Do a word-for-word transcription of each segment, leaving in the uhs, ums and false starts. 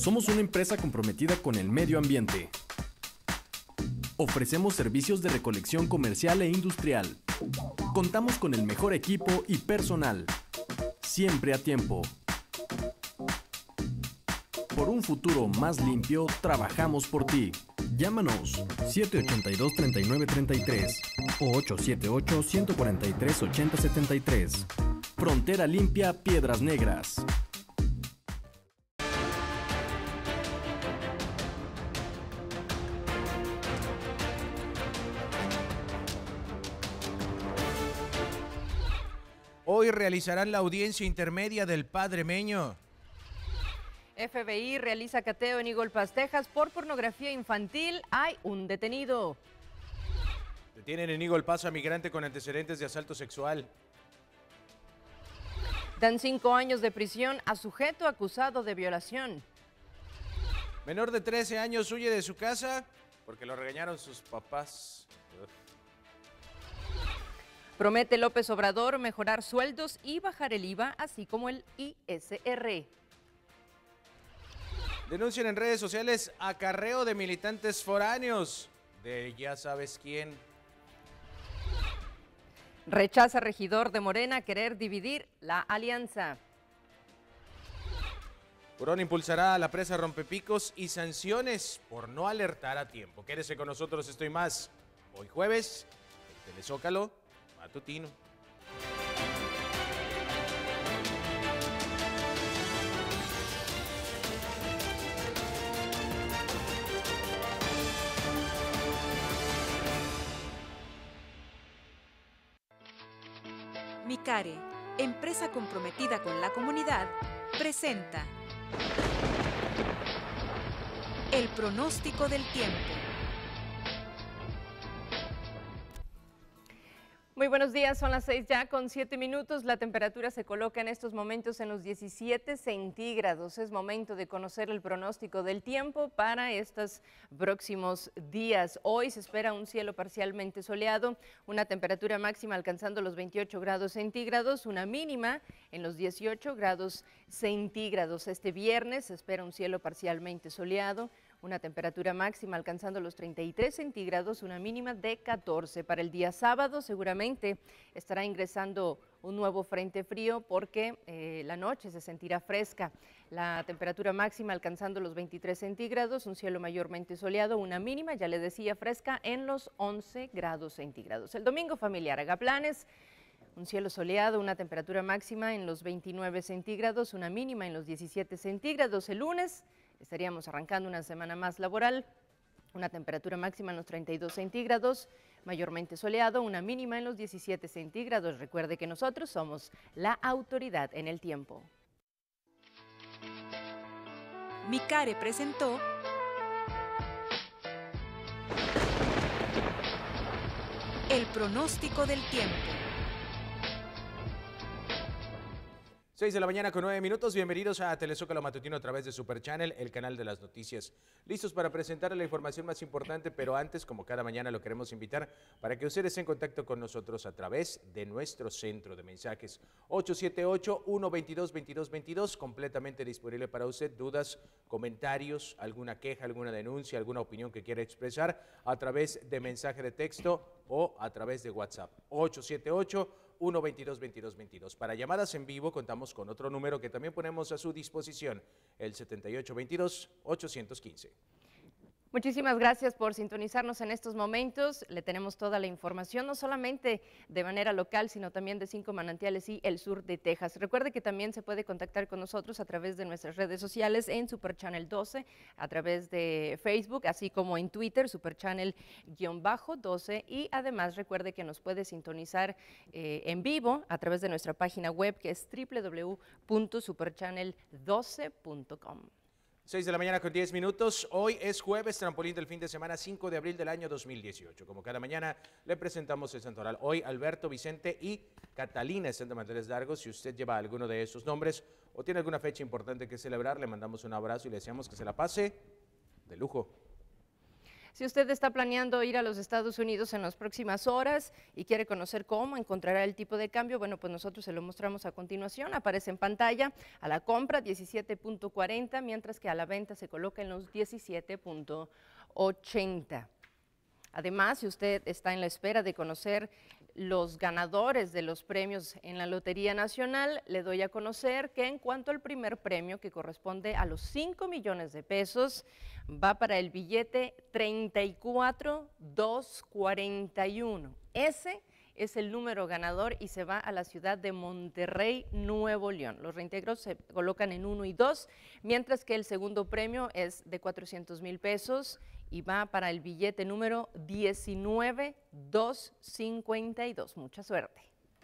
Somos una empresa comprometida con el medio ambiente. Ofrecemos servicios de recolección comercial e industrial. Contamos con el mejor equipo y personal. Siempre a tiempo. Por un futuro más limpio, trabajamos por ti. Llámanos siete ocho dos, tres nueve tres tres o ocho siete ocho, uno cuatro tres, ocho cero siete tres. Frontera Limpia Piedras Negras. Hoy realizarán la audiencia intermedia del Padre Meño. F B I realiza cateo en Eagle Pass, Texas por pornografía infantil. Hay un detenido. Detienen en Eagle Pass a migrante con antecedentes de asalto sexual. Dan cinco años de prisión a sujeto acusado de violación. Menor de trece años huye de su casa porque lo regañaron sus papás. Uf. Promete López Obrador mejorar sueldos y bajar el I V A, así como el I S R. Denuncian en redes sociales acarreo de militantes foráneos de ya sabes quién. Rechaza regidor de Morena querer dividir la alianza. Curón impulsará a la presa Rompepicos y sanciones por no alertar a tiempo. Quédese con nosotros, estoy más. Hoy jueves, el Telezócalo matutino. Micare, empresa comprometida con la comunidad, presenta el pronóstico del tiempo. Muy buenos días, son las seis ya con siete minutos. La temperatura se coloca en estos momentos en los diecisiete centígrados. Es momento de conocer el pronóstico del tiempo para estos próximos días. Hoy se espera un cielo parcialmente soleado, una temperatura máxima alcanzando los veintiocho grados centígrados, una mínima en los dieciocho grados centígrados. Este viernes se espera un cielo parcialmente soleado, una temperatura máxima alcanzando los treinta y tres centígrados, una mínima de catorce. Para el día sábado seguramente estará ingresando un nuevo frente frío porque eh, la noche se sentirá fresca. La temperatura máxima alcanzando los veintitrés centígrados, un cielo mayormente soleado, una mínima, ya le decía, fresca en los once grados centígrados. El domingo familiar, haga planes. Un cielo soleado, una temperatura máxima en los veintinueve centígrados, una mínima en los diecisiete centígrados. El lunes estaríamos arrancando una semana más laboral, una temperatura máxima en los treinta y dos centígrados, mayormente soleado, una mínima en los diecisiete centígrados. Recuerde que nosotros somos la autoridad en el tiempo. Micare presentó el pronóstico del tiempo. seis de la mañana con nueve minutos, bienvenidos a Telezócalo Matutino a través de Super Channel, el canal de las noticias. Listos para presentar la información más importante, pero antes, como cada mañana, lo queremos invitar para que ustedes estén en contacto con nosotros a través de nuestro centro de mensajes ocho siete ocho, uno dos dos, dos dos dos dos, completamente disponible para usted. Dudas, comentarios, alguna queja, alguna denuncia, alguna opinión que quiera expresar a través de mensaje de texto o a través de WhatsApp ocho siete ocho, uno dos dos, dos dos dos dos. Para llamadas en vivo contamos con otro número que también ponemos a su disposición, el setenta y ocho veintidós, ochocientos quince. Muchísimas gracias por sintonizarnos en estos momentos. Le tenemos toda la información, no solamente de manera local, sino también de Cinco Manantiales y el sur de Texas. Recuerde que también se puede contactar con nosotros a través de nuestras redes sociales en Super Channel doce, a través de Facebook, así como en Twitter, Super Channel doce. Y además recuerde que nos puede sintonizar eh, en vivo a través de nuestra página web, que es doble u doble u doble u punto super channel doce punto com. seis de la mañana con diez minutos, hoy es jueves, trampolín del fin de semana, cinco de abril del año dos mil dieciocho. Como cada mañana le presentamos el santoral. Hoy Alberto, Vicente y Catalina están de manteles largos. Si usted lleva alguno de esos nombres o tiene alguna fecha importante que celebrar, le mandamos un abrazo y le deseamos que se la pase de lujo. Si usted está planeando ir a los Estados Unidos en las próximas horas y quiere conocer cómo encontrará el tipo de cambio, bueno, pues nosotros se lo mostramos a continuación. Aparece en pantalla a la compra diecisiete punto cuarenta, mientras que a la venta se coloca en los diecisiete punto ochenta. Además, si usted está en la espera de conocer los ganadores de los premios en la Lotería Nacional, le doy a conocer que en cuanto al primer premio, que corresponde a los cinco millones de pesos, va para el billete treinta y cuatro mil doscientos cuarenta y uno. Ese es el número ganador y se va a la ciudad de Monterrey, Nuevo León. Los reintegros se colocan en uno y dos, mientras que el segundo premio es de cuatrocientos mil pesos y va para el billete número diecinueve mil doscientos cincuenta y dos. Mucha suerte.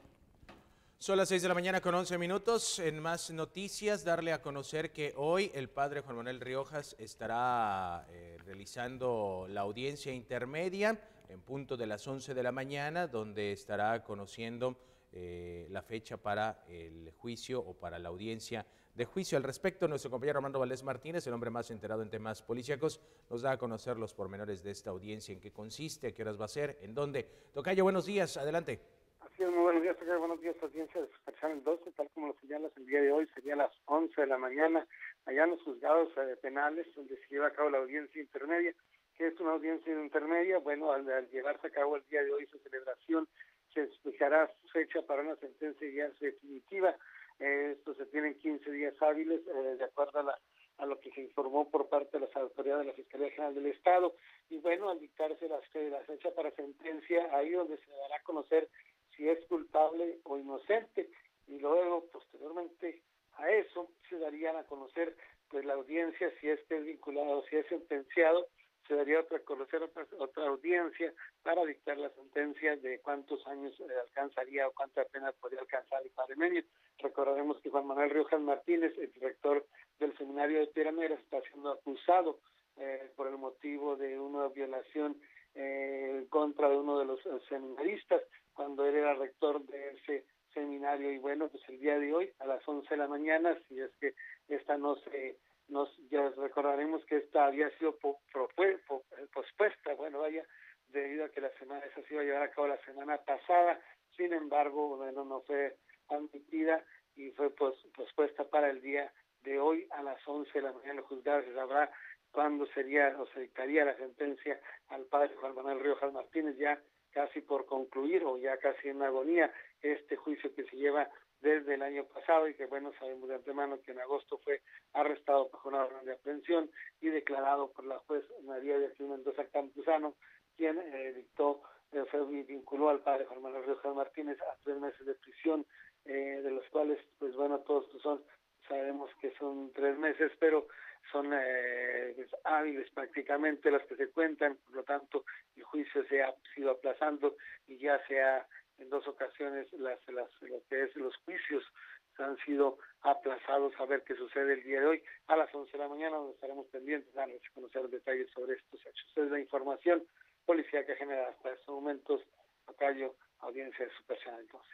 Son las seis de la mañana con once minutos. En más noticias, darle a conocer que hoy el padre Juan Manuel Riojas estará eh, realizando la audiencia intermedia en punto de las once de la mañana, donde estará conociendo eh, la fecha para el juicio o para la audiencia de juicio. Al respecto, nuestro compañero Armando Valdés Martínez, el hombre más enterado en temas policíacos, nos da a conocer los pormenores de esta audiencia, en qué consiste, a qué horas va a ser, en dónde. Tocayo, buenos días, adelante. Así es, muy buenos días, Tocayo, buenos días, audiencia de Super Channel doce, tal como lo señalas el día de hoy, sería a las once de la mañana, allá en los juzgados eh, penales, donde se lleva a cabo la audiencia intermedia. Que es una audiencia intermedia? Bueno, al, al llevarse a cabo el día de hoy su celebración, se fijará fecha para una sentencia ya definitiva. Eh, esto se tiene en quince días hábiles, eh, de acuerdo a, la, a lo que se informó por parte de las autoridades de la Fiscalía General del Estado. Y bueno, al dictarse la, la fecha para sentencia, ahí donde se dará a conocer si es culpable o inocente. Y luego, posteriormente a eso, se darían a conocer pues la audiencia, si es que es vinculado o si es sentenciado. Se daría otra conocer otra, otra audiencia para dictar la sentencia de cuántos años eh, alcanzaría o cuánta pena podría alcanzar el padre Menio. Recordaremos que Juan Manuel Riojas Martínez, el director del seminario de Piedras, está siendo acusado eh, por el motivo de una violación eh, en contra de uno de los eh, seminaristas cuando él era rector de ese seminario. Y bueno, pues el día de hoy a las once de la mañana, si es que esta no se... Nos, ya recordaremos que esta había sido po, pro, po, pospuesta, bueno, vaya, debido a que la semana esa se iba a llevar a cabo la semana pasada. Sin embargo, bueno, no fue admitida y fue pos, pospuesta para el día de hoy a las once de la mañana. Los juzgados se sabrá cuándo sería o se dictaría la sentencia al padre Juan Manuel Riojas Martínez, ya casi por concluir o ya casi en agonía este juicio que se lleva desde el año pasado y que, bueno, sabemos de antemano que en agosto fue arrestado bajo una orden de aprehensión y declarado por la juez María de Jesús Mendoza Campuzano, quien eh, dictó, eh, fue, vinculó al padre Juan Manuel Riojas Martínez a tres meses de prisión, eh, de los cuales, pues bueno, todos son, sabemos que son tres meses, pero son eh, pues, hábiles prácticamente las que se cuentan, por lo tanto, el juicio se ha sido aplazando y ya se ha en dos ocasiones las, las lo que es los juicios han sido aplazados a ver qué sucede el día de hoy a las once de la mañana, donde estaremos pendientes de conocer detalles sobre estos hechos. Esta es la información policía que genera hasta estos momentos. Tocayo, audiencia de Super Channel doce.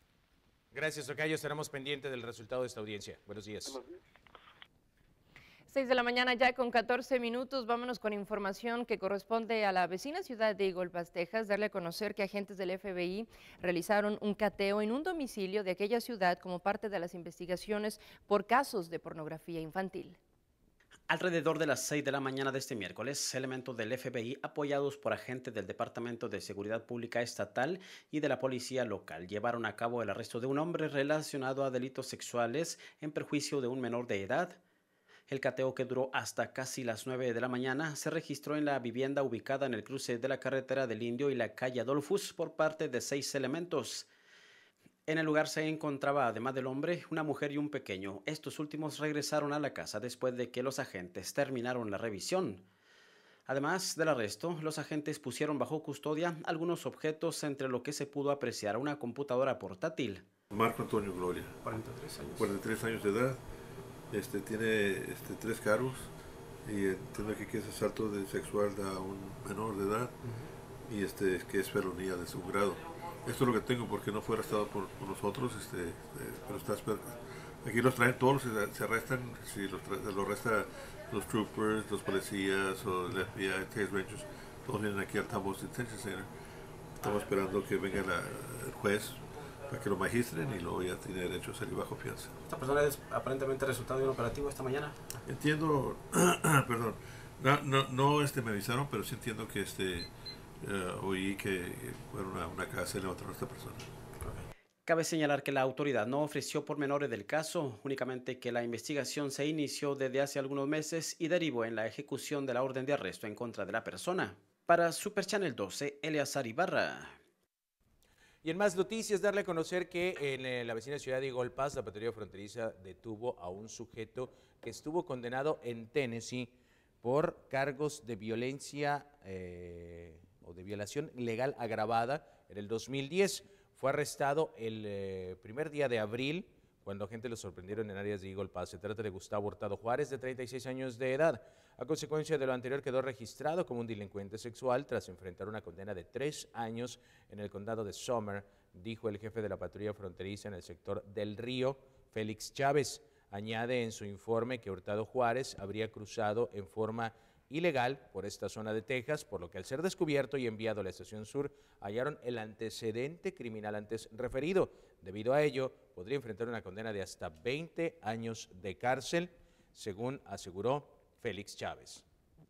Gracias, Tocayo, estaremos pendientes del resultado de esta audiencia. Buenos días. Buenos días. seis de la mañana ya con catorce minutos, vámonos con información que corresponde a la vecina ciudad de Eagle Pass, Texas. Darle a conocer que agentes del F B I realizaron un cateo en un domicilio de aquella ciudad como parte de las investigaciones por casos de pornografía infantil. Alrededor de las seis de la mañana de este miércoles, elementos del F B I, apoyados por agentes del Departamento de Seguridad Pública Estatal y de la Policía Local, llevaron a cabo el arresto de un hombre relacionado a delitos sexuales en perjuicio de un menor de edad. El cateo, que duró hasta casi las nueve de la mañana, se registró en la vivienda ubicada en el cruce de la carretera del Indio y la calle Adolfus por parte de seis elementos. En el lugar se encontraba, además del hombre, una mujer y un pequeño. Estos últimos regresaron a la casa después de que los agentes terminaron la revisión. Además del arresto, los agentes pusieron bajo custodia algunos objetos, entre lo que se pudo apreciar una computadora portátil. Marco Antonio Gloria, cuarenta y tres años. cuarenta y tres años de edad. Este, tiene este, tres cargos y entiendo que es asalto de sexual a un menor de edad uh-huh. y este, que es felonía de su grado. Esto es lo que tengo porque no fue arrestado por, por nosotros, este, este, pero está, aquí los traen todos, se, se arrestan, si los, los arresta los troopers, los policías o el F B I, Texas Rangers, todos vienen aquí al Tambos Detention Center. Estamos esperando que venga la, el juez para que lo magistren y luego ya tiene derecho a salir bajo fianza. Esta persona es aparentemente resultado de un operativo esta mañana. Entiendo, perdón, no, no, no este, me avisaron, pero sí entiendo que este, uh, oí que fue una, una casa y levantaron a esta persona. Cabe señalar que la autoridad no ofreció pormenores del caso, únicamente que la investigación se inició desde hace algunos meses y derivó en la ejecución de la orden de arresto en contra de la persona. Para Super Channel doce, Eleazar Ibarra. Y en más noticias, darle a conocer que en la vecina ciudad de Eagle Pass, la patrulla fronteriza detuvo a un sujeto que estuvo condenado en Tennessee por cargos de violencia eh, o de violación legal agravada en el dos mil diez. Fue arrestado el eh, primer día de abril, cuando agentes lo sorprendieron en áreas de Eagle Pass. Se trata de Gustavo Hurtado Juárez, de treinta y seis años de edad. A consecuencia de lo anterior, quedó registrado como un delincuente sexual tras enfrentar una condena de tres años en el condado de Summer, dijo el jefe de la patrulla fronteriza en el sector del Río, Félix Chávez. Añade en su informe que Hurtado Juárez habría cruzado en forma ilegal por esta zona de Texas, por lo que al ser descubierto y enviado a la estación sur, hallaron el antecedente criminal antes referido. Debido a ello, podría enfrentar una condena de hasta veinte años de cárcel, según aseguró Félix Chávez.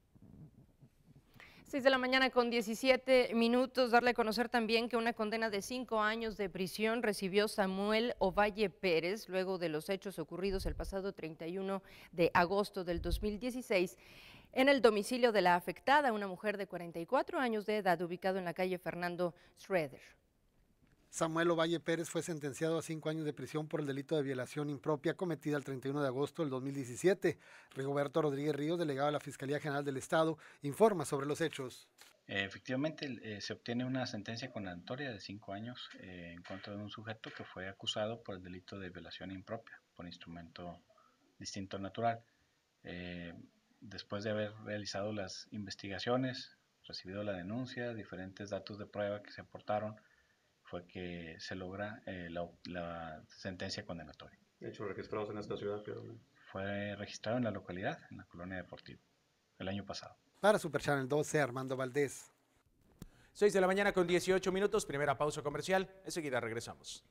seis de la mañana con diecisiete minutos. Darle a conocer también que una condena de cinco años de prisión recibió Samuel Ovalle Pérez luego de los hechos ocurridos el pasado treinta y uno de agosto del dos mil dieciséis en el domicilio de la afectada, una mujer de cuarenta y cuatro años de edad, ubicado en la calle Fernando Schroeder. Samuel Ovalle Pérez fue sentenciado a cinco años de prisión por el delito de violación impropia cometida el treinta y uno de agosto del dos mil diecisiete. Rigoberto Rodríguez Ríos, delegado de la Fiscalía General del Estado, informa sobre los hechos. Eh, efectivamente, eh, se obtiene una sentencia condenatoria de cinco años eh, en contra de un sujeto que fue acusado por el delito de violación impropia por instrumento distinto al natural. Eh, después de haber realizado las investigaciones, recibido la denuncia, diferentes datos de prueba que se aportaron, fue que se logra eh, la, la sentencia condenatoria. ¿Hechos registrados en esta ciudad? Pero... Fue registrado en la localidad, en la colonia deportiva, el año pasado. Para Super Channel doce, Armando Valdés. seis de la mañana con dieciocho minutos, primera pausa comercial, enseguida regresamos.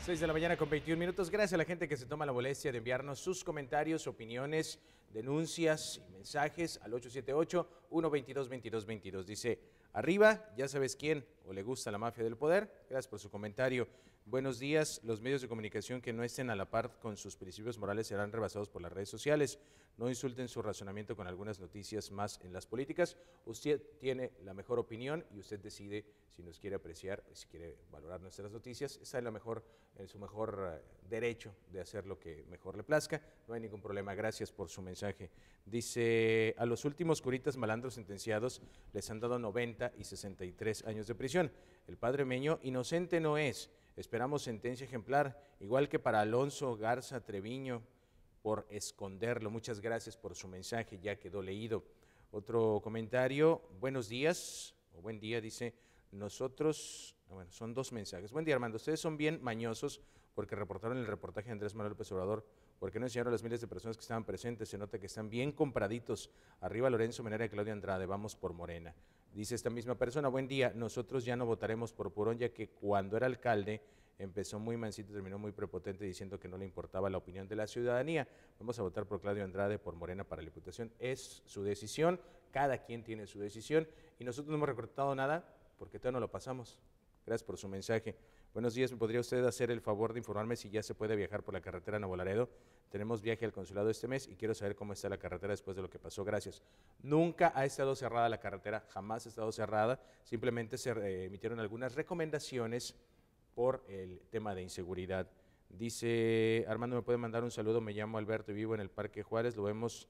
seis de la mañana con veintiún minutos. Gracias a la gente que se toma la molestia de enviarnos sus comentarios, opiniones, denuncias y mensajes al ocho siete ocho, uno dos dos, dos dos dos dos. Dice, arriba, ya sabes quién, o le gusta la mafia del poder. Gracias por su comentario. Buenos días. Los medios de comunicación que no estén a la par con sus principios morales serán rebasados por las redes sociales. No insulten su razonamiento con algunas noticias más en las políticas. Usted tiene la mejor opinión y usted decide si nos quiere apreciar, si quiere valorar nuestras noticias. Está en, la mejor, en su mejor uh, derecho de hacer lo que mejor le plazca. No hay ningún problema. Gracias por su mensaje. Dice, a los últimos curitas malandros sentenciados les han dado noventa y sesenta y tres años de prisión. El padre Meño inocente no es. Esperamos sentencia ejemplar, igual que para Alonso Garza Treviño, por esconderlo. Muchas gracias por su mensaje, ya quedó leído. Otro comentario, buenos días, o buen día, dice, nosotros, bueno, son dos mensajes. Buen día, Armando, ustedes son bien mañosos porque reportaron el reportaje de Andrés Manuel López Obrador, porque no enseñaron a las miles de personas que estaban presentes, se nota que están bien compraditos. Arriba Lorenzo Menera y Claudio Andrade, vamos por Morena. Dice esta misma persona, buen día, nosotros ya no votaremos por Purón, ya que cuando era alcalde empezó muy mansito, terminó muy prepotente diciendo que no le importaba la opinión de la ciudadanía. Vamos a votar por Claudio Andrade, por Morena para la Diputación. Es su decisión, cada quien tiene su decisión y nosotros no hemos recortado nada porque todavía no lo pasamos. Gracias por su mensaje. Buenos días, ¿me podría usted hacer el favor de informarme si ya se puede viajar por la carretera Nuevo Laredo? Tenemos viaje al consulado este mes y quiero saber cómo está la carretera después de lo que pasó. Gracias. Nunca ha estado cerrada la carretera, jamás ha estado cerrada, simplemente se eh, emitieron algunas recomendaciones por el tema de inseguridad. Dice, Armando, ¿me puede mandar un saludo? Me llamo Alberto y vivo en el Parque Juárez, lo vemos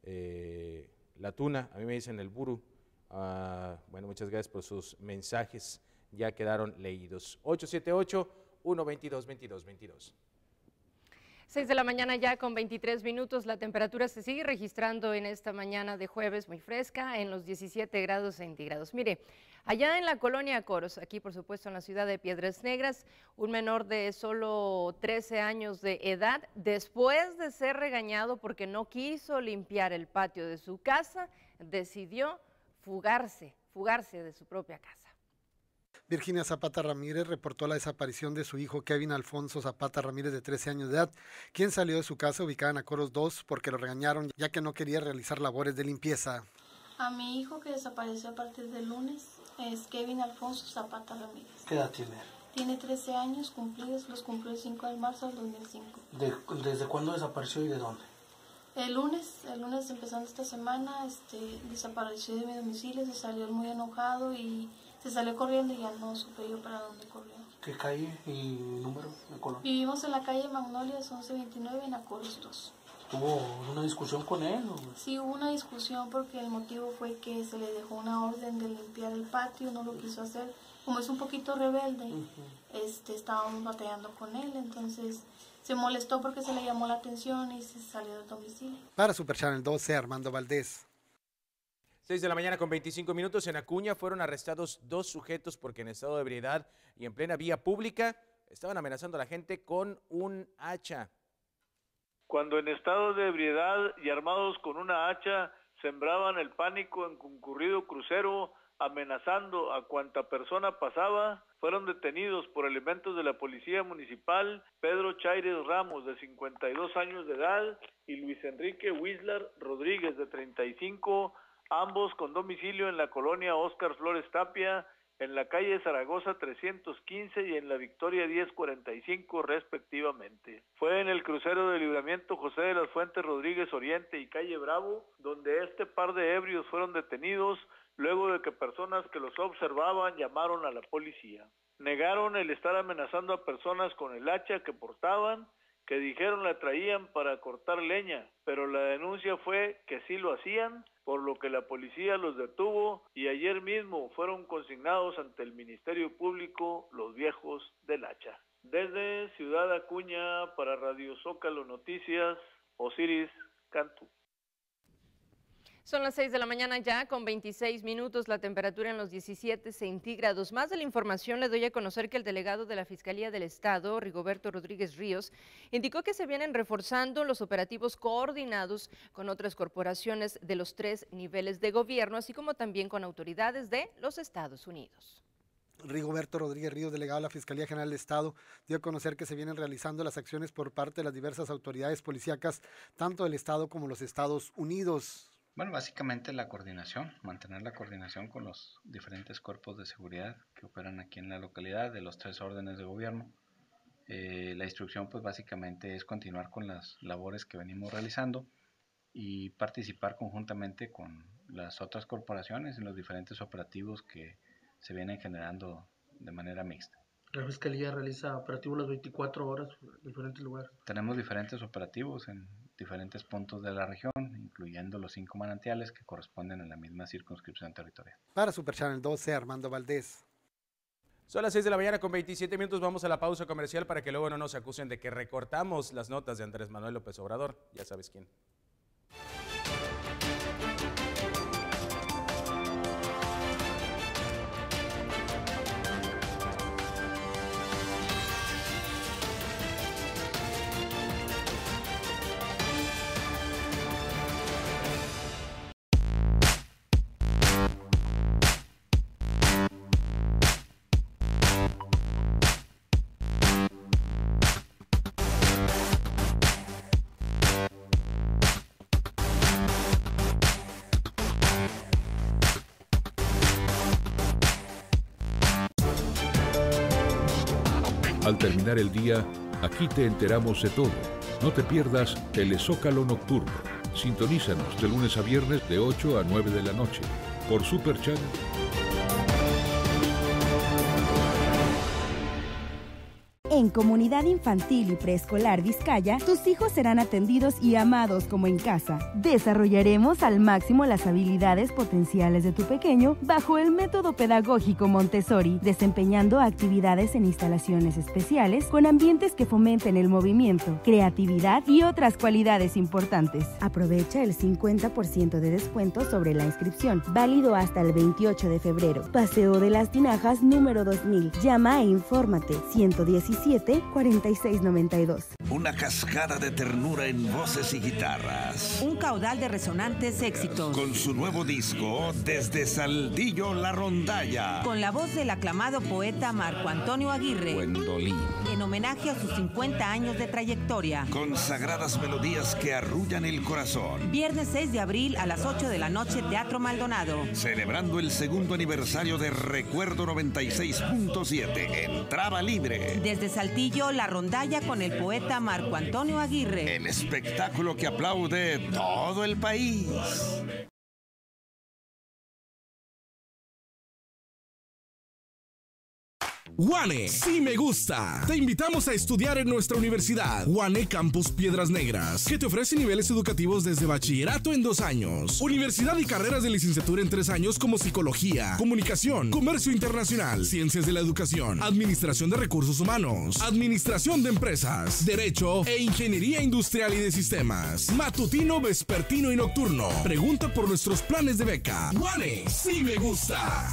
eh, La Tuna, a mí me dicen el Buru. Uh, bueno, muchas gracias por sus mensajes, ya quedaron leídos. ocho siete ocho, uno dos dos, dos dos dos dos. seis de la mañana ya con veintitrés minutos, la temperatura se sigue registrando en esta mañana de jueves muy fresca en los diecisiete grados centígrados. Mire, allá en la colonia Coros, aquí por supuesto en la ciudad de Piedras Negras, un menor de solo trece años de edad, después de ser regañado porque no quiso limpiar el patio de su casa, decidió fugarse, fugarse de su propia casa. Virginia Zapata Ramírez reportó la desaparición de su hijo Kevin Alfonso Zapata Ramírez, de trece años de edad, quien salió de su casa ubicada en Acoros dos porque lo regañaron ya que no quería realizar labores de limpieza. A mi hijo, que desapareció a partir del lunes, es Kevin Alfonso Zapata Ramírez. ¿Qué edad tiene? Tiene trece años cumplidos, los cumplió el cinco de marzo del dos mil cinco. ¿De, ¿Desde cuándo desapareció y de dónde? El lunes, el lunes empezando esta semana, este, desapareció de mi domicilio, se salió muy enojado y se salió corriendo y ya no supe yo para dónde corrió. ¿Qué calle y número de colonia? Vivimos en la calle Magnolias once veintinueve en Acoros dos. ¿Tuvo una discusión con él? ¿O? Sí, hubo una discusión porque el motivo fue que se le dejó una orden de limpiar el patio, no lo quiso hacer. Como es un poquito rebelde, uh-huh. este, estábamos batallando con él, entonces se molestó porque se le llamó la atención y se salió del domicilio. Para Super Channel doce, Armando Valdés. seis de la mañana con veinticinco minutos, en Acuña fueron arrestados dos sujetos porque en estado de ebriedad y en plena vía pública estaban amenazando a la gente con un hacha. Cuando en estado de ebriedad y armados con una hacha sembraban el pánico en concurrido crucero, amenazando a cuanta persona pasaba, fueron detenidos por elementos de la Policía Municipal Pedro Chaires Ramos, de cincuenta y dos años de edad, y Luis Enrique Wislar Rodríguez, de treinta y cinco, ambos con domicilio en la colonia Óscar Flores Tapia, en la calle Zaragoza trescientos quince y en la Victoria diez cuarenta y cinco respectivamente. Fue en el crucero de libramiento José de las Fuentes Rodríguez Oriente y calle Bravo, donde este par de ebrios fueron detenidos luego de que personas que los observaban llamaron a la policía. Negaron el estar amenazando a personas con el hacha que portaban, que dijeron la traían para cortar leña, pero la denuncia fue que sí lo hacían, por lo que la policía los detuvo y ayer mismo fueron consignados ante el Ministerio Público los viejos del hacha. Desde Ciudad Acuña para Radio Zócalo Noticias, Osiris Cantú. Son las seis de la mañana ya con veintiséis minutos, la temperatura en los diecisiete centígrados. Más de la información le doy a conocer que el delegado de la Fiscalía del Estado, Rigoberto Rodríguez Ríos, indicó que se vienen reforzando los operativos coordinados con otras corporaciones de los tres niveles de gobierno, así como también con autoridades de los Estados Unidos. Rigoberto Rodríguez Ríos, delegado de la Fiscalía General del Estado, dio a conocer que se vienen realizando las acciones por parte de las diversas autoridades policíacas, tanto del Estado como los Estados Unidos. Bueno, básicamente la coordinación, mantener la coordinación con los diferentes cuerpos de seguridad que operan aquí en la localidad, de los tres órdenes de gobierno. Eh, la instrucción pues básicamente es continuar con las labores que venimos realizando y participar conjuntamente con las otras corporaciones en los diferentes operativos que se vienen generando de manera mixta. La Fiscalía realiza operativos las veinticuatro horas en diferentes lugares. Tenemos diferentes operativos en diferentes puntos de la región, incluyendo los cinco manantiales que corresponden a la misma circunscripción territorial. Para Super Channel doce, Armando Valdés. Son las seis de la mañana con veintisiete minutos, vamos a la pausa comercial para que luego no nos acusen de que recortamos las notas de Andrés Manuel López Obrador, ya sabes quién. Al terminar el día, aquí te enteramos de todo. No te pierdas Telezócalo Nocturno. Sintonízanos de lunes a viernes de ocho a nueve de la noche por Super Channel. En Comunidad Infantil y Preescolar Vizcaya, tus hijos serán atendidos y amados como en casa. Desarrollaremos al máximo las habilidades potenciales de tu pequeño bajo el método pedagógico Montessori, desempeñando actividades en instalaciones especiales con ambientes que fomenten el movimiento, creatividad y otras cualidades importantes. Aprovecha el cincuenta por ciento de descuento sobre la inscripción, válido hasta el veintiocho de febrero. Paseo de las Tinajas número dos mil. Llama e infórmate ciento diecisiete cuarenta y seis noventa y dos. Una cascada de ternura en voces y guitarras. Un caudal de resonantes éxitos. Con su nuevo disco, Desde Saldillo La Rondalla. Con la voz del aclamado poeta Marco Antonio Aguirre. Gwendolyn. En homenaje a sus cincuenta años de trayectoria. Con sagradas melodías que arrullan el corazón. Viernes seis de abril a las ocho de la noche, Teatro Maldonado. Celebrando el segundo aniversario de Recuerdo noventa y seis punto siete. Entrada libre. Desde Saltillo, La Rondalla con el poeta Marco Antonio Aguirre. El espectáculo que aplaude todo el país. UANE, sí me gusta. Te invitamos a estudiar en nuestra universidad, UANE Campus Piedras Negras, que te ofrece niveles educativos desde bachillerato en dos años, universidad y carreras de licenciatura en tres años como psicología, comunicación, comercio internacional, ciencias de la educación, administración de recursos humanos, administración de empresas, derecho e ingeniería industrial y de sistemas, matutino, vespertino y nocturno. Pregunta por nuestros planes de beca. UANE, sí me gusta.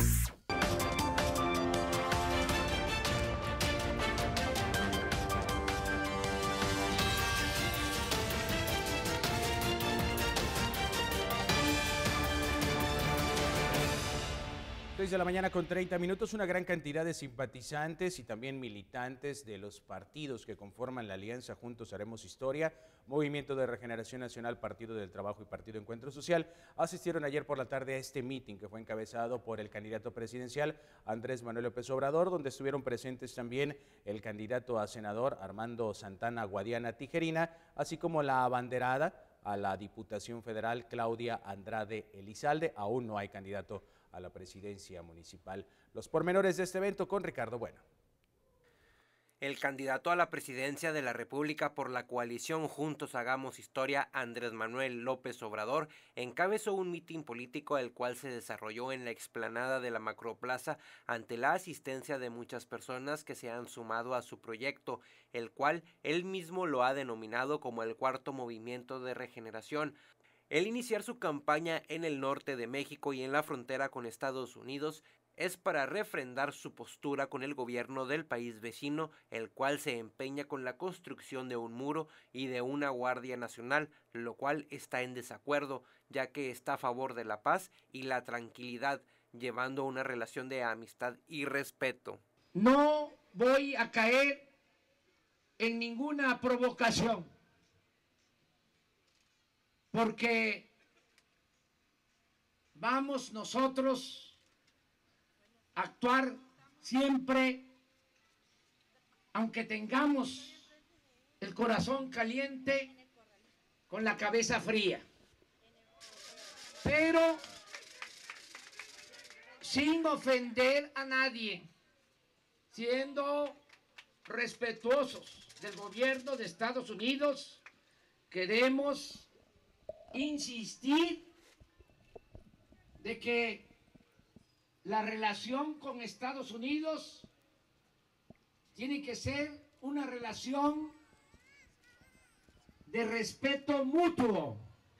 seis de la mañana con treinta minutos, una gran cantidad de simpatizantes y también militantes de los partidos que conforman la alianza Juntos Haremos Historia, Movimiento de Regeneración Nacional, Partido del Trabajo y Partido Encuentro Social, asistieron ayer por la tarde a este meeting que fue encabezado por el candidato presidencial Andrés Manuel López Obrador, donde estuvieron presentes también el candidato a senador Armando Santana Guadiana Tijerina, así como la abanderada a la Diputación Federal Claudia Andrade Elizalde. Aún no hay candidato a la presidencia municipal. Los pormenores de este evento con Ricardo Bueno. El candidato a la presidencia de la República por la coalición Juntos Hagamos Historia, Andrés Manuel López Obrador, encabezó un mitin político el cual se desarrolló en la explanada de la Macroplaza ante la asistencia de muchas personas que se han sumado a su proyecto, el cual él mismo lo ha denominado como el cuarto movimiento de regeneración. El iniciar su campaña en el norte de México y en la frontera con Estados Unidos es para refrendar su postura con el gobierno del país vecino, el cual se empeña con la construcción de un muro y de una Guardia Nacional, lo cual está en desacuerdo, ya que está a favor de la paz y la tranquilidad, llevando una relación de amistad y respeto. No voy a caer en ninguna provocación, porque vamos nosotros a actuar siempre, aunque tengamos el corazón caliente, con la cabeza fría, pero sin ofender a nadie, siendo respetuosos del gobierno de Estados Unidos. Queremos insistir de que la relación con Estados Unidos tiene que ser una relación de respeto mutuo.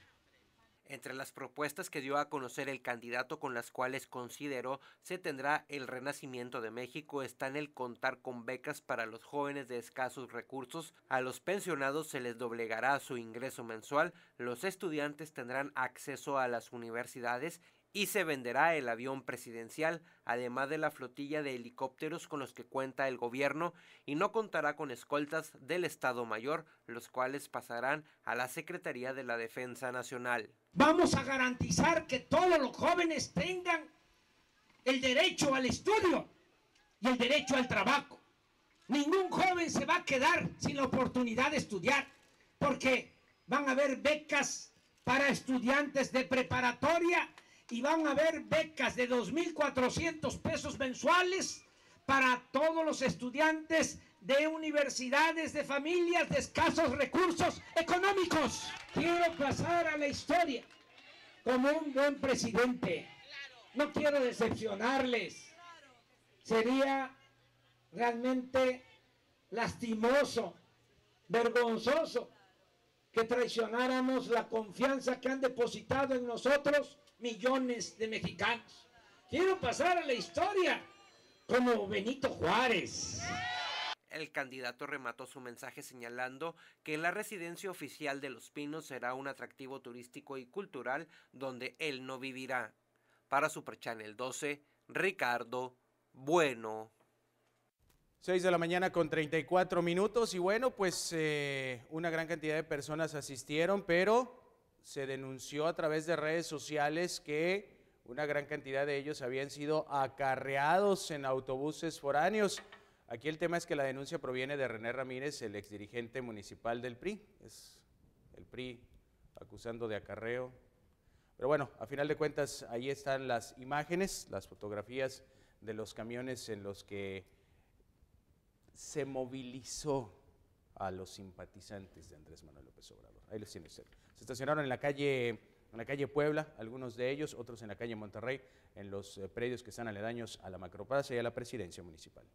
Entre las propuestas que dio a conocer el candidato con las cuales consideró se tendrá el renacimiento de México están el contar con becas para los jóvenes de escasos recursos, a los pensionados se les doblegará su ingreso mensual, los estudiantes tendrán acceso a las universidades y se venderá el avión presidencial, además de la flotilla de helicópteros con los que cuenta el gobierno, y no contará con escoltas del Estado Mayor, los cuales pasarán a la Secretaría de la Defensa Nacional. Vamos a garantizar que todos los jóvenes tengan el derecho al estudio y el derecho al trabajo. Ningún joven se va a quedar sin la oportunidad de estudiar, porque van a haber becas para estudiantes de preparatoria y van a haber becas de dos mil cuatrocientos pesos mensuales para todos los estudiantes de universidades de familias de escasos recursos económicos. Quiero pasar a la historia como un buen presidente. No quiero decepcionarles. Sería realmente lastimoso, vergonzoso que traicionáramos la confianza que han depositado en nosotros millones de mexicanos. Quiero pasar a la historia como Benito Juárez. El candidato remató su mensaje señalando que la residencia oficial de Los Pinos será un atractivo turístico y cultural donde él no vivirá. Para Super Channel doce, Ricardo Bueno. seis de la mañana con treinta y cuatro minutos y bueno, pues eh, una gran cantidad de personas asistieron, pero se denunció a través de redes sociales que una gran cantidad de ellos habían sido acarreados en autobuses foráneos. Aquí el tema es que la denuncia proviene de René Ramírez, el exdirigente municipal del P R I. Es el P R I acusando de acarreo. Pero bueno, a final de cuentas, ahí están las imágenes, las fotografías de los camiones en los que se movilizó a los simpatizantes de Andrés Manuel López Obrador. Ahí los tiene usted. Se estacionaron en la calle, en la calle Puebla, algunos de ellos, otros en la calle Monterrey, en los eh, predios que están aledaños a la Macroplaza y a la Presidencia Municipal.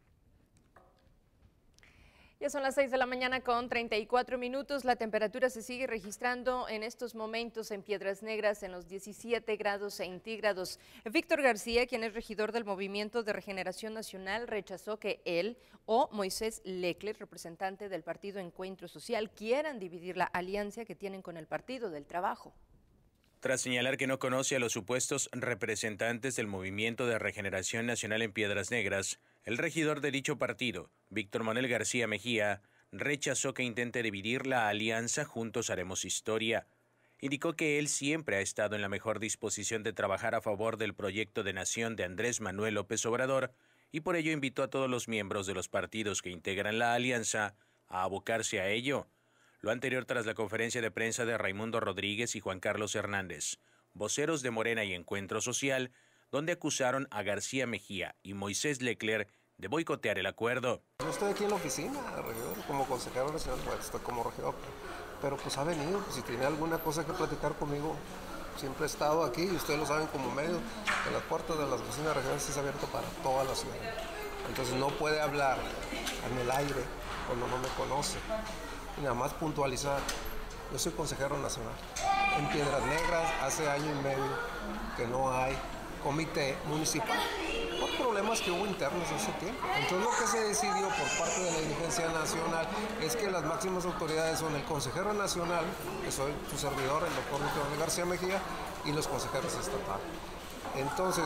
Ya son las seis de la mañana con treinta y cuatro minutos. La temperatura se sigue registrando en estos momentos en Piedras Negras en los diecisiete grados centígrados. Víctor García, quien es regidor del Movimiento de Regeneración Nacional, rechazó que él o Moisés Leclerc, representante del Partido Encuentro Social, quieran dividir la alianza que tienen con el Partido del Trabajo. Tras señalar que no conoce a los supuestos representantes del Movimiento de Regeneración Nacional en Piedras Negras, el regidor de dicho partido, Víctor Manuel García Mejía, rechazó que intente dividir la alianza Juntos Haremos Historia. Indicó que él siempre ha estado en la mejor disposición de trabajar a favor del proyecto de nación de Andrés Manuel López Obrador y por ello invitó a todos los miembros de los partidos que integran la alianza a abocarse a ello. Lo anterior tras la conferencia de prensa de Raimundo Rodríguez y Juan Carlos Hernández, voceros de Morena y Encuentro Social, donde acusaron a García Mejía y Moisés Leclerc de boicotear el acuerdo. Yo estoy aquí en la oficina, regidor, como consejero nacional, pues estoy como regidor, pero pues ha venido, pues si tiene alguna cosa que platicar conmigo, siempre he estado aquí y ustedes lo saben como medio, en las puertas de las oficinas regionales es abierto para toda la ciudad. Entonces no puede hablar en el aire cuando no me conoce. Y nada más puntualizar, yo soy consejero nacional. en Piedras Negras hace año y medio que no hay comité municipal por problemas que hubo internos hace tiempo. Entonces lo que se decidió por parte de la dirigencia nacional es que las máximas autoridades son el consejero nacional, que soy su servidor, el doctor Víctor García Mejía, y los consejeros estatales. Entonces,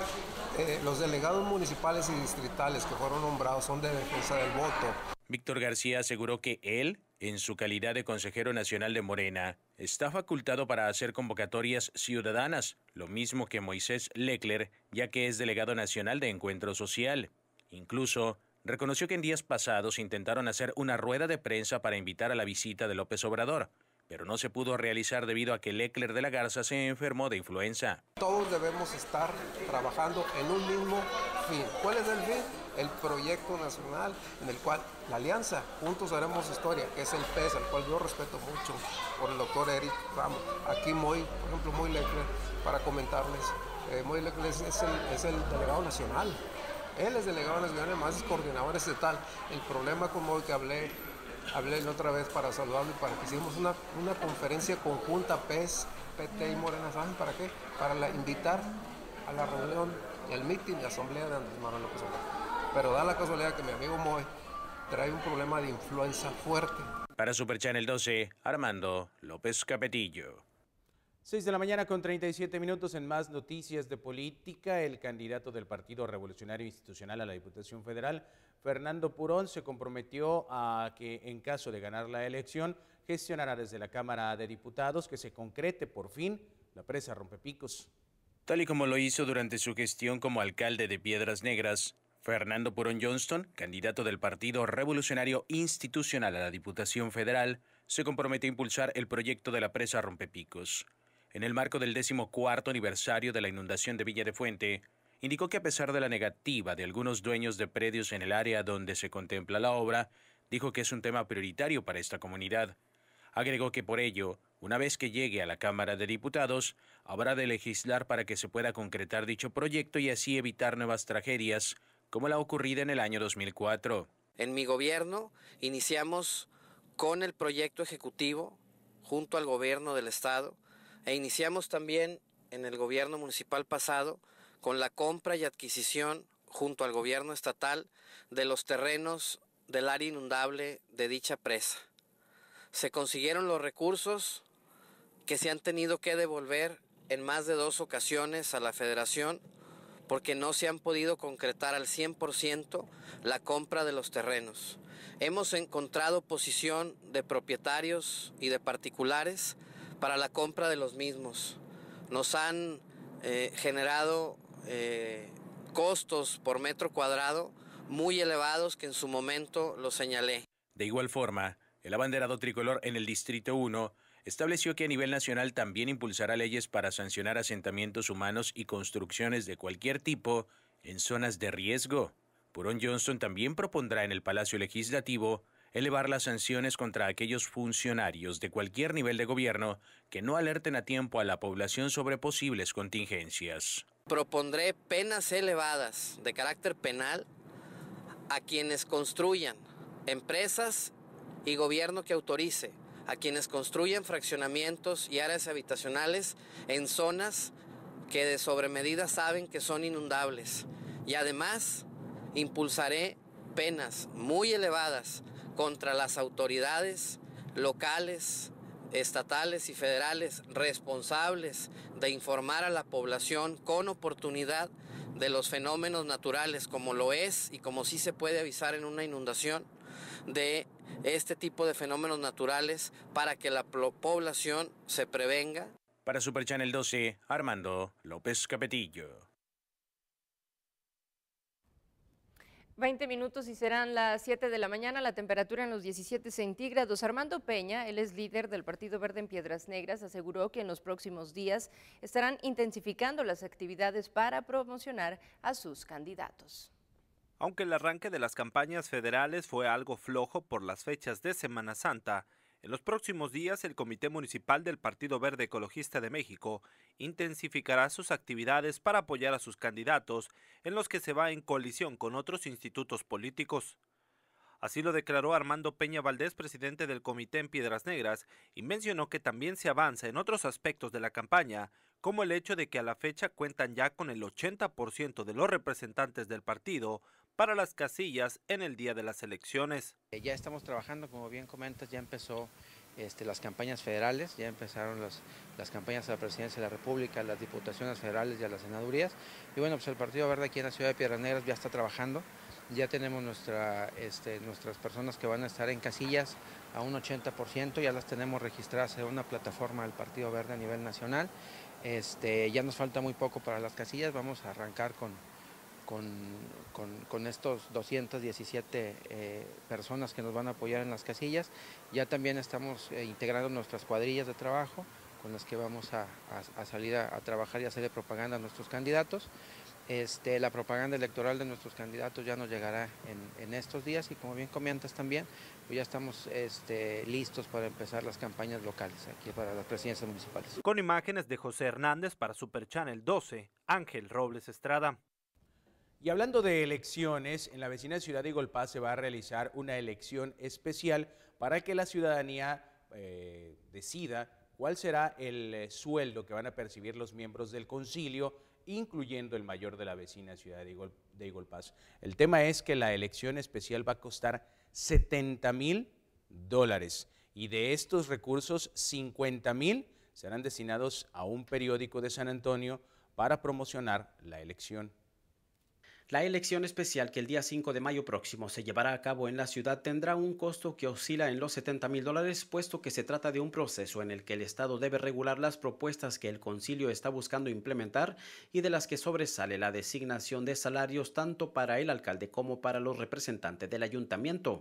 eh, los delegados municipales y distritales que fueron nombrados son de defensa del voto. Víctor García aseguró que él, en su calidad de consejero nacional de Morena, está facultado para hacer convocatorias ciudadanas, lo mismo que Moisés Lecler, ya que es delegado nacional de Encuentro Social. Incluso, reconoció que en días pasados intentaron hacer una rueda de prensa para invitar a la visita de López Obrador, pero no se pudo realizar debido a que Lecler de la Garza se enfermó de influenza. Todos debemos estar trabajando en un mismo fin. ¿Cuál es el fin? El proyecto nacional en el cual la alianza, juntos haremos historia, que es el P E S, al cual yo respeto mucho, por el doctor Eric Ramos. Aquí Moy, por ejemplo, Moy Lecler, para comentarles, eh, Moy Lecler es, es, el, es el delegado nacional. Él es delegado nacional, además es coordinador estatal. El problema con Moy que hablé, hablé la otra vez para saludarlo y para que hicimos una, una conferencia conjunta P E S, P T y Morena. ¿Saben para qué? Para la, invitar a la reunión y al mitin de asamblea de Andrés Manuel López Obrador. Pero da la casualidad que mi amigo Moy trae un problema de influenza fuerte. Para Super Channel doce, Armando López Capetillo. seis de la mañana con treinta y siete minutos. En más noticias de política, el candidato del Partido Revolucionario Institucional a la Diputación Federal, Fernando Purón, se comprometió a que en caso de ganar la elección, gestionará desde la Cámara de Diputados que se concrete por fin la presa Rompepicos. Tal y como lo hizo durante su gestión como alcalde de Piedras Negras, Fernando Purón Johnston, candidato del Partido Revolucionario Institucional a la Diputación Federal, se comprometió a impulsar el proyecto de la presa Rompepicos. En el marco del decimocuarto aniversario de la inundación de Villa de Fuente, indicó que a pesar de la negativa de algunos dueños de predios en el área donde se contempla la obra, dijo que es un tema prioritario para esta comunidad. Agregó que por ello, una vez que llegue a la Cámara de Diputados, habrá de legislar para que se pueda concretar dicho proyecto y así evitar nuevas tragedias, como la ocurrida en el año dos mil cuatro. En mi gobierno iniciamos con el proyecto ejecutivo junto al gobierno del estado e iniciamos también en el gobierno municipal pasado con la compra y adquisición junto al gobierno estatal de los terrenos del área inundable de dicha presa. Se consiguieron los recursos que se han tenido que devolver en más de dos ocasiones a la Federación porque no se han podido concretar al cien por ciento la compra de los terrenos. Hemos encontrado posición de propietarios y de particulares para la compra de los mismos. Nos han eh, generado eh, costos por metro cuadrado muy elevados que en su momento lo señalé. De igual forma, el abanderado tricolor en el Distrito uno estableció que a nivel nacional también impulsará leyes para sancionar asentamientos humanos y construcciones de cualquier tipo en zonas de riesgo. Purón Johnston también propondrá en el Palacio Legislativo elevar las sanciones contra aquellos funcionarios de cualquier nivel de gobierno que no alerten a tiempo a la población sobre posibles contingencias. Propondré penas elevadas de carácter penal a quienes construyan empresas y gobierno que autorice a quienes construyen fraccionamientos y áreas habitacionales en zonas que de sobremedida saben que son inundables. Y además, impulsaré penas muy elevadas contra las autoridades locales, estatales y federales responsables de informar a la población con oportunidad de los fenómenos naturales, como lo es y como sí se puede avisar en una inundación, de este tipo de fenómenos naturales para que la población se prevenga. Para Super Channel doce, Armando López Capetillo. veinte minutos y serán las siete de la mañana, la temperatura en los diecisiete centígrados. Armando Peña, él es líder del Partido Verde en Piedras Negras, aseguró que en los próximos días estarán intensificando las actividades para promocionar a sus candidatos. Aunque el arranque de las campañas federales fue algo flojo por las fechas de Semana Santa, en los próximos días el Comité Municipal del Partido Verde Ecologista de México intensificará sus actividades para apoyar a sus candidatos en los que se va en colisión con otros institutos políticos. Así lo declaró Armando Peña Valdés, presidente del comité en Piedras Negras, y mencionó que también se avanza en otros aspectos de la campaña, como el hecho de que a la fecha cuentan ya con el ochenta por ciento de los representantes del partido para las casillas en el día de las elecciones. Ya estamos trabajando, como bien comentas, ya empezó este, las campañas federales, ya empezaron los, las campañas a la presidencia de la República, las diputaciones federales y a las senadurías. Y bueno, pues el Partido Verde aquí en la ciudad de Piedras Negras ya está trabajando, ya tenemos nuestra, este, nuestras personas que van a estar en casillas a un ochenta por ciento, ya las tenemos registradas en una plataforma del Partido Verde a nivel nacional. Este, ya nos falta muy poco para las casillas, vamos a arrancar con, con, con, con estos doscientas diecisiete eh, personas que nos van a apoyar en las casillas. Ya también estamos eh, integrando nuestras cuadrillas de trabajo con las que vamos a, a, a salir a, a trabajar y a hacerle propaganda a nuestros candidatos. Este, la propaganda electoral de nuestros candidatos ya nos llegará en, en estos días y como bien comentas también, pues ya estamos este, listos para empezar las campañas locales aquí para las presidencias municipales. Con imágenes de José Hernández para Super Channel doce, Ángel Robles Estrada. Y hablando de elecciones, en la vecina ciudad de Igolpaz se va a realizar una elección especial para que la ciudadanía eh, decida cuál será el eh, sueldo que van a percibir los miembros del concilio, incluyendo el mayor de la vecina ciudad de, Igol, de Igolpaz. El tema es que la elección especial va a costar setenta mil dólares y de estos recursos cincuenta mil serán destinados a un periódico de San Antonio para promocionar la elección. La elección especial que el día cinco de mayo próximo se llevará a cabo en la ciudad tendrá un costo que oscila en los setenta mil dólares, puesto que se trata de un proceso en el que el Estado debe regular las propuestas que el concilio está buscando implementar y de las que sobresale la designación de salarios tanto para el alcalde como para los representantes del ayuntamiento.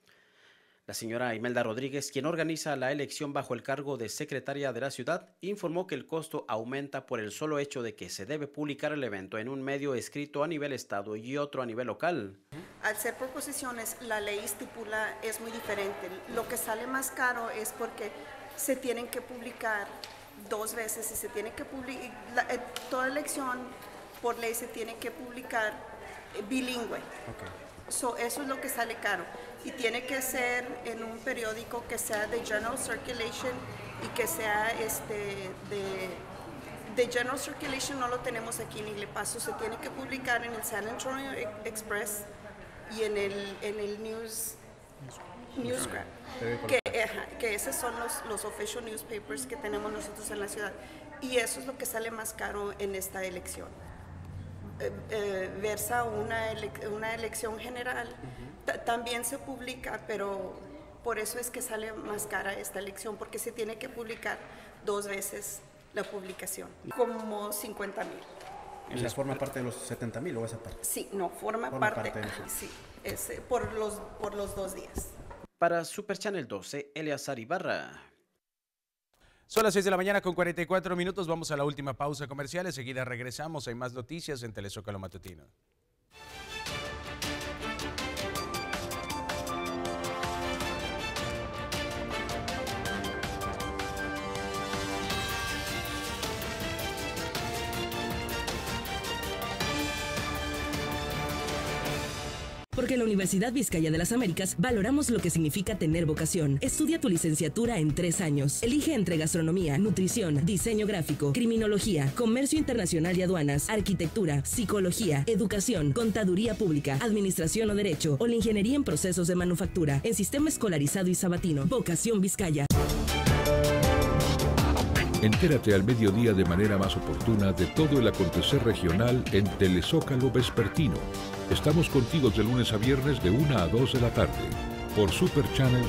La señora Imelda Rodríguez, quien organiza la elección bajo el cargo de secretaria de la ciudad, informó que el costo aumenta por el solo hecho de que se debe publicar el evento en un medio escrito a nivel estado y otro a nivel local. Al ser por posiciones, la ley estipula es muy diferente. Lo que sale más caro es porque se tienen que publicar dos veces y se tiene que publicar, eh, toda elección por ley se tiene que publicar eh, bilingüe. Okay. So, eso es lo que sale caro. Y tiene que ser en un periódico que sea de General Circulation y que sea este, de, de General Circulation no lo tenemos aquí en Le Paso, se tiene que publicar en el San Antonio Express y en el, en el News, Newsgraph, que, que esos son los, los official newspapers que tenemos nosotros en la ciudad. Y eso es lo que sale más caro en esta elección. Eh, eh, versa una, ele una elección general, también se publica, pero por eso es que sale más cara esta elección, porque se tiene que publicar dos veces la publicación, como cincuenta mil. ¿Esa forma parte de los setenta mil o esa parte? Sí, no, forma, forma parte, parte de ajá, sí, es, por, los, por los dos días. Para Super Channel doce, Eleazar Ibarra. Son las seis de la mañana con cuarenta y cuatro minutos, vamos a la última pausa comercial, enseguida regresamos, hay más noticias en Telezócalo Matutino. Porque en la Universidad Vizcaya de las Américas valoramos lo que significa tener vocación. Estudia tu licenciatura en tres años. Elige entre gastronomía, nutrición, diseño gráfico, criminología, comercio internacional y aduanas, arquitectura, psicología, educación, contaduría pública, administración o derecho, o la ingeniería en procesos de manufactura, en sistema escolarizado y sabatino. Vocación Vizcaya. Entérate al mediodía de manera más oportuna de todo el acontecer regional en Telezócalo Vespertino. Estamos contigo de lunes a viernes de una a dos de la tarde por Super Channel.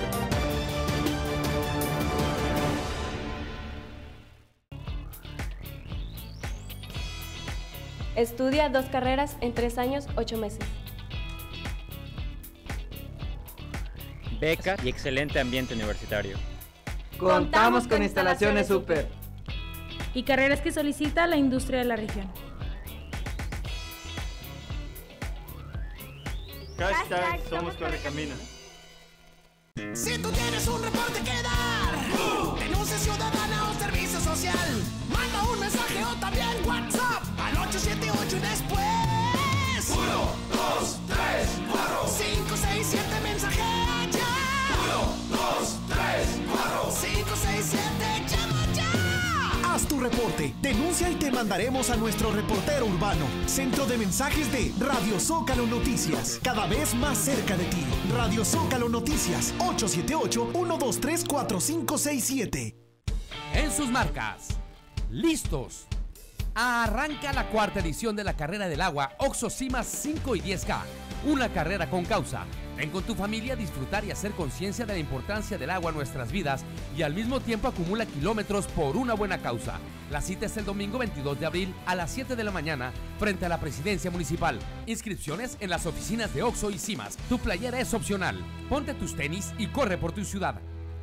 Estudia dos carreras en tres años, ocho meses. Beca y excelente ambiente universitario. Contamos con instalaciones Super. Y carreras que solicita la industria de la región. Hashtag Somos Correcaminos. Si tú tienes un reporte que dar, denuncia ciudadana o servicio social, manda un mensaje o también WhatsApp al ocho siete ocho y después uno, dos, tres, cuatro, cinco, seis, siete mensajes. reporte. Denuncia y te mandaremos a nuestro reportero urbano. Centro de mensajes de Radio Zócalo Noticias. Cada vez más cerca de ti. Radio Zócalo Noticias. ocho siete ocho, uno dos tres, cuatro cinco seis siete. En sus marcas. Listos. Arranca la cuarta edición de la Carrera del Agua Oxxo Cimas cinco y diez K. Una carrera con causa. Ven con tu familia a disfrutar y hacer conciencia de la importancia del agua en nuestras vidas y al mismo tiempo acumula kilómetros por una buena causa. La cita es el domingo veintidós de abril a las siete de la mañana frente a la Presidencia Municipal. Inscripciones en las oficinas de Oxxo y Cimas. Tu playera es opcional. Ponte tus tenis y corre por tu ciudad.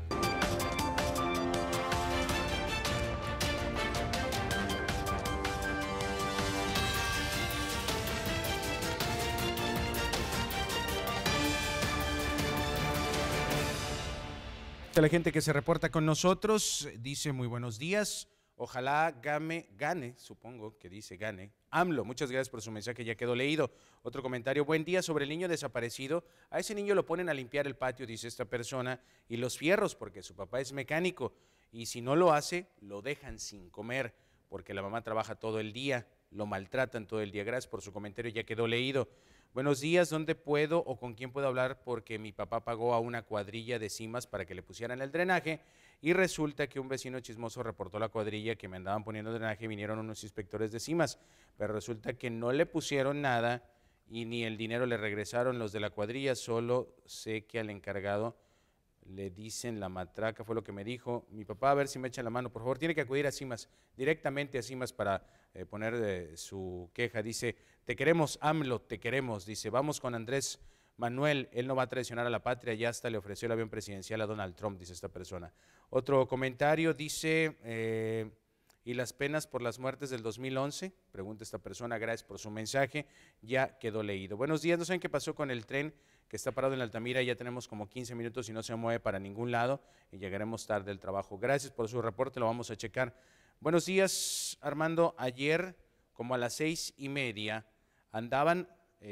A la gente que se reporta con nosotros, dice muy buenos días, ojalá game, gane, supongo que dice gane, AMLO, muchas gracias por su mensaje, ya quedó leído. Otro comentario, buen día sobre el niño desaparecido, a ese niño lo ponen a limpiar el patio, dice esta persona, y los fierros, porque su papá es mecánico, y si no lo hace, lo dejan sin comer, porque la mamá trabaja todo el día, lo maltratan todo el día. Gracias por su comentario, ya quedó leído. Buenos días, ¿dónde puedo o con quién puedo hablar? Porque mi papá pagó a una cuadrilla de Cimas para que le pusieran el drenaje y resulta que un vecino chismoso reportó a la cuadrilla que me andaban poniendo drenaje y vinieron unos inspectores de Cimas, pero resulta que no le pusieron nada y ni el dinero le regresaron los de la cuadrilla, solo sé que al encargado le dicen la matraca, fue lo que me dijo. Mi papá, a ver si me echa la mano, por favor, tiene que acudir a Cimas, directamente a Cimas para eh, poner eh, su queja. Dice, te queremos, AMLO, te queremos. Dice, vamos con Andrés Manuel, él no va a traicionar a la patria, ya hasta le ofreció el avión presidencial a Donald Trump, dice esta persona. Otro comentario, dice, eh, ¿y las penas por las muertes del dos mil once? Pregunta esta persona, gracias por su mensaje, ya quedó leído. Buenos días, no saben qué pasó con el tren que está parado en Altamira, ya tenemos como quince minutos y no se mueve para ningún lado y llegaremos tarde al trabajo. Gracias por su reporte, lo vamos a checar. Buenos días, Armando, ayer como a las seis y media andaban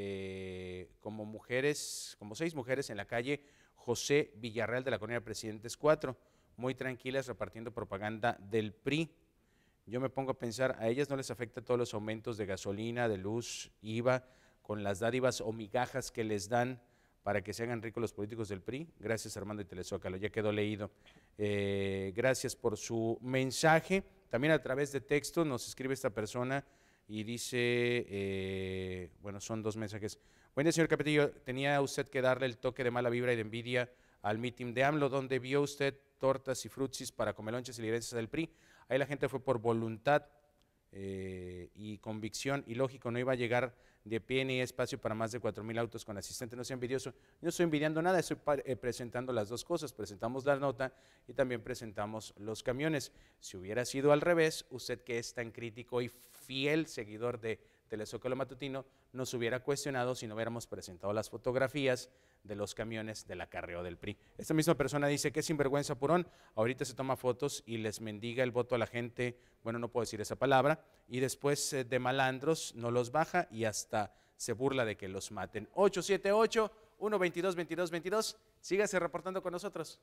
eh, como mujeres, como seis mujeres en la calle José Villarreal de la colonia Presidentes cuatro, muy tranquilas repartiendo propaganda del P R I. Yo me pongo a pensar, a ellas no les afecta todos los aumentos de gasolina, de luz, I V A, con las dádivas o migajas que les dan para que se hagan ricos los políticos del P R I. Gracias, Armando y Telezócalo, ya quedó leído. Eh, gracias por su mensaje. También a través de texto nos escribe esta persona y dice, eh, bueno, son dos mensajes. Buen día, señor Capetillo, tenía usted que darle el toque de mala vibra y de envidia al mitin de AMLO, donde vio usted tortas y frutsis para comelonches y lideresas del P R I. Ahí la gente fue por voluntad eh, y convicción, y lógico, no iba a llegar de pie ni espacio para más de cuatro mil autos con asistente. No sea envidioso, yo no estoy envidiando nada, estoy eh, presentando las dos cosas, presentamos la nota y también presentamos los camiones. Si hubiera sido al revés, usted que es tan crítico y fiel seguidor de Telezócalo Matutino, nos hubiera cuestionado si no hubiéramos presentado las fotografías de los camiones del acarreo del P R I. Esta misma persona dice que es sinvergüenza Purón, ahorita se toma fotos y les mendiga el voto a la gente, bueno, no puedo decir esa palabra, y después eh, de malandros no los baja y hasta se burla de que los maten. ocho siete ocho, uno dos dos, veintidós veintidós, sígase reportando con nosotros.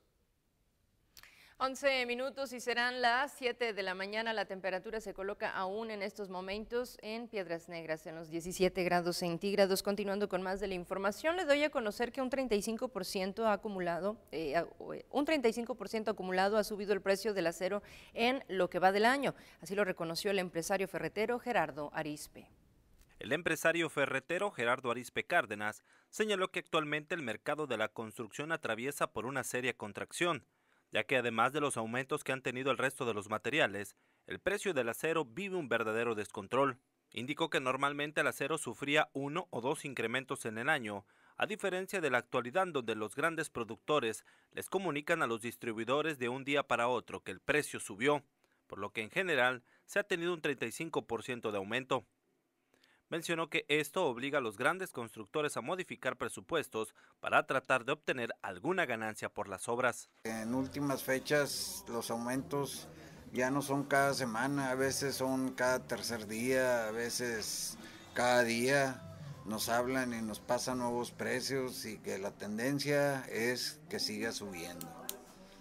once minutos y serán las siete de la mañana. La temperatura se coloca aún en estos momentos en Piedras Negras, en los diecisiete grados centígrados. Continuando con más de la información, le doy a conocer que un treinta y cinco por ciento ha acumulado, eh, un treinta y cinco por ciento acumulado ha subido el precio del acero en lo que va del año. Así lo reconoció el empresario ferretero Gerardo Arizpe. El empresario ferretero Gerardo Arizpe Cárdenas señaló que actualmente el mercado de la construcción atraviesa por una seria contracción, ya que además de los aumentos que han tenido el resto de los materiales, el precio del acero vive un verdadero descontrol. Indicó que normalmente el acero sufría uno o dos incrementos en el año, a diferencia de la actualidad donde los grandes productores les comunican a los distribuidores de un día para otro que el precio subió, por lo que en general se ha tenido un treinta y cinco por ciento de aumento. Mencionó que esto obliga a los grandes constructores a modificar presupuestos para tratar de obtener alguna ganancia por las obras. En últimas fechas los aumentos ya no son cada semana, a veces son cada tercer día, a veces cada día nos hablan y nos pasan nuevos precios y que la tendencia es que siga subiendo.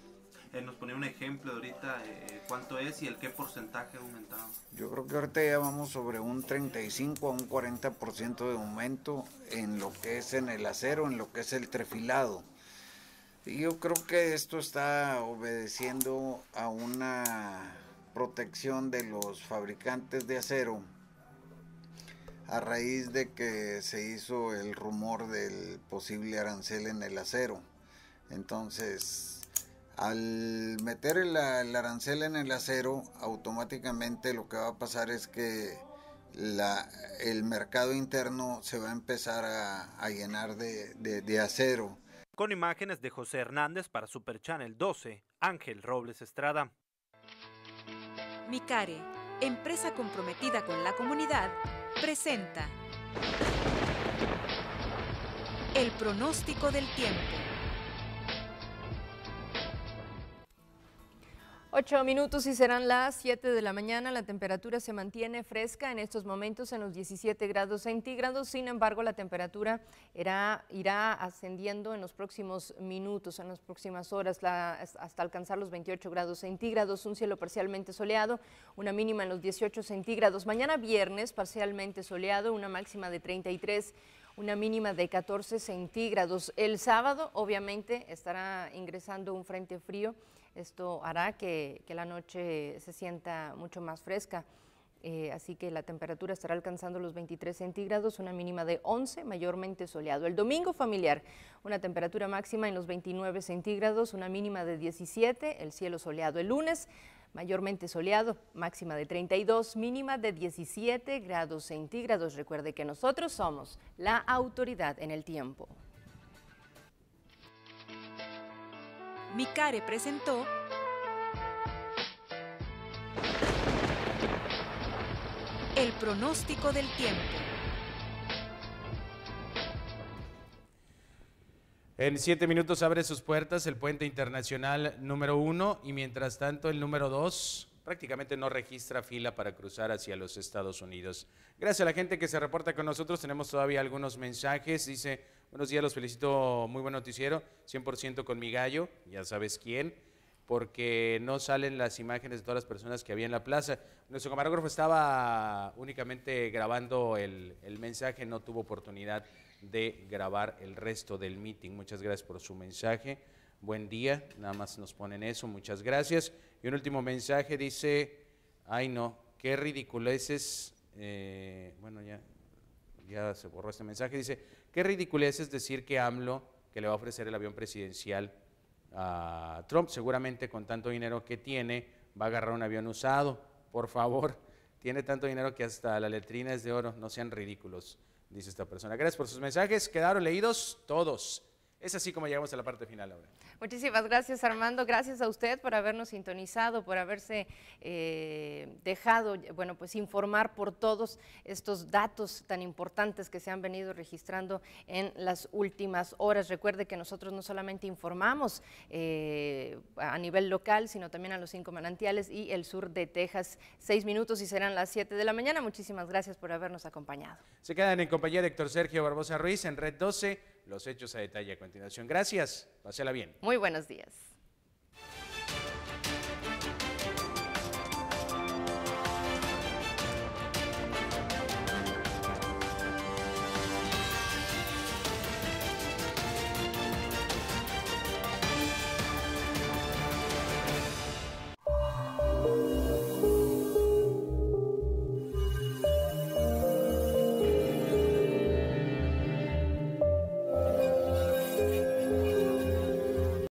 eh, nos ponía un ejemplo de ahorita, eh, cuánto es y el qué porcentaje ha aumentado. Yo creo que ahorita ya vamos sobre un treinta y cinco a un cuarenta por ciento de aumento en lo que es en el acero, en lo que es el trefilado. Y yo creo que esto está obedeciendo a una protección de los fabricantes de acero a raíz de que se hizo el rumor del posible arancel en el acero. Entonces, al meter el, el arancel en el acero, automáticamente lo que va a pasar es que la, el mercado interno se va a empezar a, a llenar de, de, de acero. Con imágenes de José Hernández para Super Channel doce, Ángel Robles Estrada. Micare, empresa comprometida con la comunidad, presenta el pronóstico del tiempo. Ocho minutos y serán las siete de la mañana. La temperatura se mantiene fresca en estos momentos en los diecisiete grados centígrados. Sin embargo, la temperatura irá, irá ascendiendo en los próximos minutos, en las próximas horas, la, hasta alcanzar los veintiocho grados centígrados. Un cielo parcialmente soleado, una mínima en los dieciocho centígrados. Mañana viernes, parcialmente soleado, una máxima de treinta y tres, una mínima de catorce centígrados. El sábado, obviamente, estará ingresando un frente frío. Esto hará que, que la noche se sienta mucho más fresca, eh, así que la temperatura estará alcanzando los veintitrés centígrados, una mínima de once, mayormente soleado. El domingo familiar, una temperatura máxima en los veintinueve centígrados, una mínima de diecisiete, el cielo soleado. El lunes, mayormente soleado, máxima de treinta y dos, mínima de diecisiete grados centígrados. Recuerde que nosotros somos la autoridad en el tiempo. Micare presentó el pronóstico del tiempo. En siete minutos abre sus puertas el puente internacional número uno y mientras tanto el número dos prácticamente no registra fila para cruzar hacia los Estados Unidos. Gracias a la gente que se reporta con nosotros, tenemos todavía algunos mensajes. Dice, buenos días, los felicito, muy buen noticiero, cien por ciento con mi gallo, ya sabes quién, porque no salen las imágenes de todas las personas que había en la plaza. Nuestro camarógrafo estaba únicamente grabando el, el mensaje, no tuvo oportunidad de grabar el resto del meeting. Muchas gracias por su mensaje. Buen día, nada más nos ponen eso, muchas gracias. Y un último mensaje dice, ay no, qué ridiculeces, eh, bueno ya, ya se borró este mensaje, dice, qué ridiculeces decir que AMLO, que le va a ofrecer el avión presidencial a Trump, seguramente con tanto dinero que tiene, va a agarrar un avión usado, por favor, tiene tanto dinero que hasta la letrina es de oro, no sean ridículos, dice esta persona. Gracias por sus mensajes, quedaron leídos todos. Es así como llegamos a la parte final ahora. Muchísimas gracias, Armando. Gracias a usted por habernos sintonizado, por haberse eh, dejado, bueno, pues informar por todos estos datos tan importantes que se han venido registrando en las últimas horas. Recuerde que nosotros no solamente informamos eh, a nivel local, sino también a los cinco manantiales y el sur de Texas. Seis minutos y serán las siete de la mañana. Muchísimas gracias por habernos acompañado. Se quedan en compañía de Héctor Sergio Barbosa Ruiz en Red doce. Los hechos a detalle a continuación. Gracias, pásela bien. Muy buenos días.